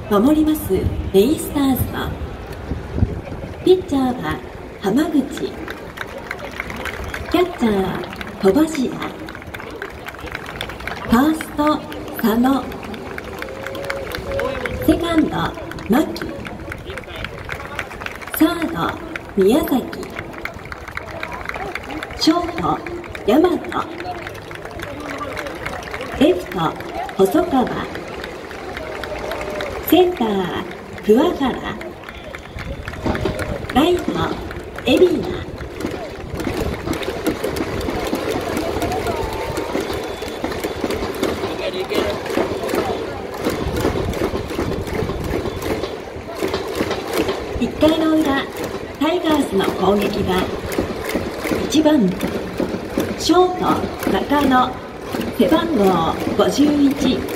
守りますベイスターズはピッチャーは浜口、キャッチャー戸柱、ファースト佐野、セカンド牧、サード宮崎、ショート大和、レフト細川、センター桑原、ライト海老名。1回の裏、タイガースの攻撃は1番ショート中野、背番号51、